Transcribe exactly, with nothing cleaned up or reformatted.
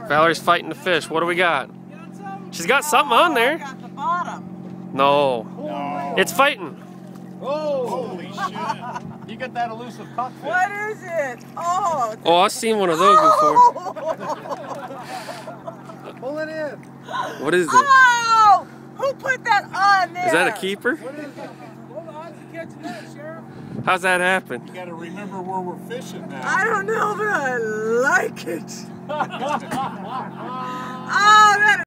Valerie's fighting the fish. What do we got? She's got something on there. Got the bottom. No. No. It's fighting. Oh, holy shit. You get that elusive cockfish. What is it? Oh. Oh, I've seen one of those before. Pull it in. What is it? Oh! Who put that on there? Is that a keeper? What is it? Hold on, you catching that, Sheriff? How's that happen? You gotta remember where we're fishing now. I don't know, but I like it. Oh, that